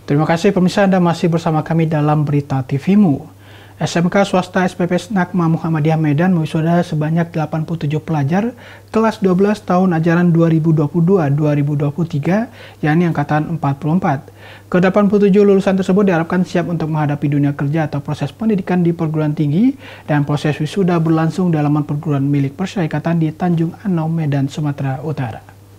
Terima kasih pemirsa, Anda masih bersama kami dalam Berita TVmu. SMK Swasta SPP Snagma Muhammadiyah Medan mewisuda sebanyak 87 pelajar kelas 12 tahun ajaran 2022-2023, yakni angkatan 44. Ke-87 lulusan tersebut diharapkan siap untuk menghadapi dunia kerja atau proses pendidikan di perguruan tinggi, dan proses wisuda berlangsung di halaman perguruan milik Persyarikatan di Tanjung Anom, Medan, Sumatera Utara.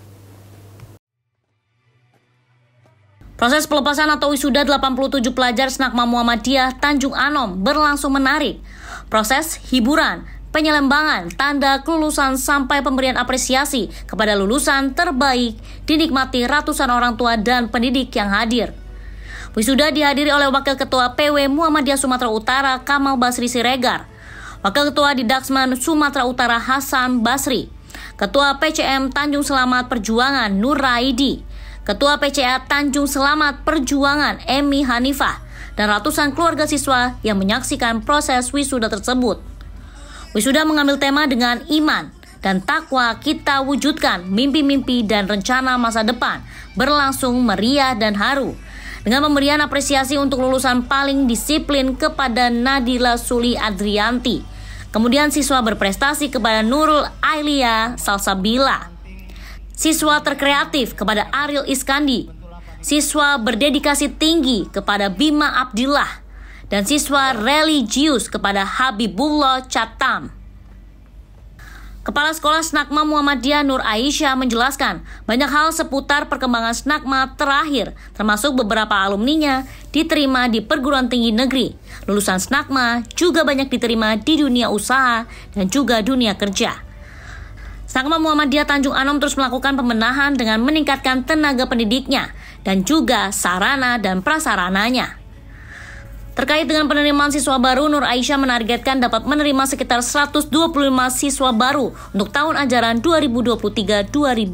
Proses pelepasan atau wisuda 87 pelajar Snagma Muhammadiyah Tanjung Anom berlangsung menarik. Proses hiburan, penyelembangan, tanda kelulusan sampai pemberian apresiasi kepada lulusan terbaik dinikmati ratusan orang tua dan pendidik yang hadir. Wisuda dihadiri oleh Wakil Ketua PW Muhammadiyah Sumatera Utara Kamal Basri Siregar, Wakil Ketua Didaksman Sumatera Utara Hasan Basri, Ketua PCM Tanjung Selamat Perjuangan Nur Raidi, Ketua PCA Tanjung Selamat Perjuangan Emi Hanifah, dan ratusan keluarga siswa yang menyaksikan proses wisuda tersebut. Wisuda mengambil tema dengan iman dan takwa kita wujudkan mimpi-mimpi dan rencana masa depan, berlangsung meriah dan haru. Dengan pemberian apresiasi untuk lulusan paling disiplin kepada Nadila Suli Adrianti. Kemudian siswa berprestasi kepada Nurul Ailia Salsabila. Siswa terkreatif kepada Ariel Iskandi, siswa berdedikasi tinggi kepada Bima Abdillah, dan siswa religius kepada Habibullah Chatam. Kepala Sekolah Snagma Muhammadiyah Nur Aisyah menjelaskan banyak hal seputar perkembangan Snagma terakhir, termasuk beberapa alumninya diterima di perguruan tinggi negeri. Lulusan Snagma juga banyak diterima di dunia usaha dan juga dunia kerja. Snagma Muhammadiyah Tanjung Anom terus melakukan pembenahan dengan meningkatkan tenaga pendidiknya dan juga sarana dan prasarananya. Terkait dengan penerimaan siswa baru, Nur Aisyah menargetkan dapat menerima sekitar 125 siswa baru untuk tahun ajaran 2023-2024.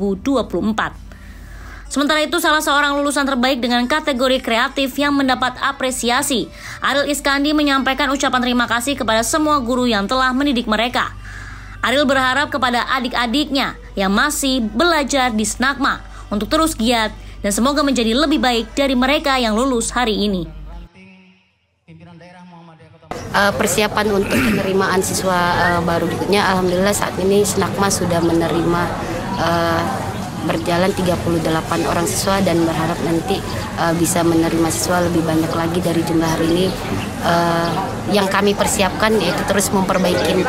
Sementara itu, salah seorang lulusan terbaik dengan kategori kreatif yang mendapat apresiasi, Ariel Iskandi, menyampaikan ucapan terima kasih kepada semua guru yang telah mendidik mereka. Ariel berharap kepada adik-adiknya yang masih belajar di Snagma untuk terus giat dan semoga menjadi lebih baik dari mereka yang lulus hari ini. Persiapan untuk penerimaan siswa baru berikutnya, alhamdulillah saat ini Snagma sudah menerima berjalan 38 orang siswa dan berharap nanti bisa menerima siswa lebih banyak lagi dari jumlah hari ini. Yang kami persiapkan yaitu terus memperbaiki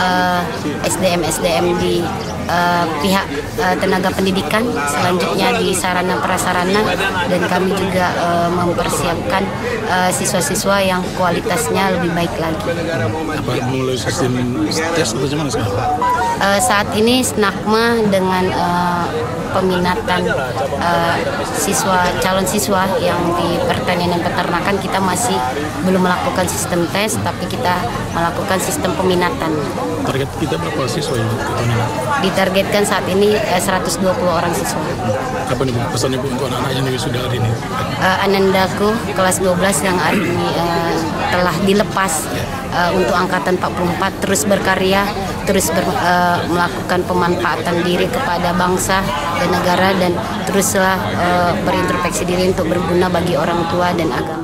SDM di pihak tenaga pendidikan, selanjutnya di sarana prasarana, dan kami juga mempersiapkan siswa-siswa yang kualitasnya lebih baik lagi. Apa mulai sistem tes atau gimana sekarang? Saat ini Snagma dengan peminatan calon siswa yang di pertanian dan peternakan, kita masih belum melakukan sistem tes, tapi kita melakukan sistem peminatan. Target kita berapa siswa yang Ditargetkan saat ini 120 orang siswa. Apa nih pesan Ibu untuk anak-anak yang wisuda hari ini? Anandaku kelas 12 yang hari ini telah dilepas untuk angkatan 44 terus berkarya, terus melakukan pemanfaatan diri kepada bangsa dan negara, dan teruslah berintrospeksi diri untuk berguna bagi orang tua dan agama.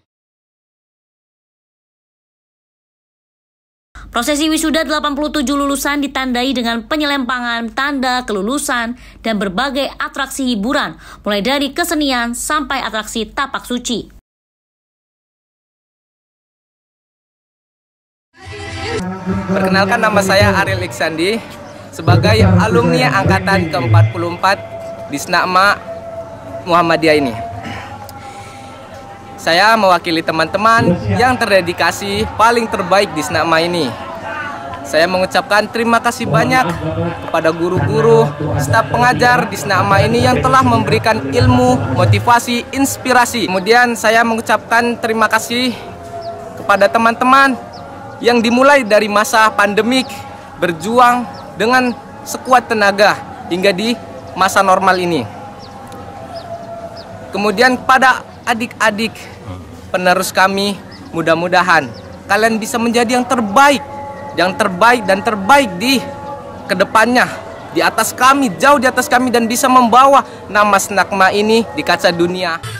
Prosesi wisuda 87 lulusan ditandai dengan penyelempangan tanda kelulusan dan berbagai atraksi hiburan, mulai dari kesenian sampai atraksi tapak suci. Perkenalkan, nama saya Ariel Iksandi sebagai alumni angkatan ke-44 di Snagma Muhammadiyah ini. Saya mewakili teman-teman yang terdedikasi paling terbaik di Snagma ini. Saya mengucapkan terima kasih banyak kepada guru-guru, staf pengajar di Snagma ini yang telah memberikan ilmu, motivasi, inspirasi. Kemudian saya mengucapkan terima kasih kepada teman-teman yang dimulai dari masa pandemik berjuang dengan sekuat tenaga hingga di masa normal ini. Kemudian pada adik-adik penerus kami, mudah-mudahan kalian bisa menjadi yang terbaik dan terbaik di kedepannya, di atas kami, jauh di atas kami, dan bisa membawa nama Snagma ini di kaca dunia.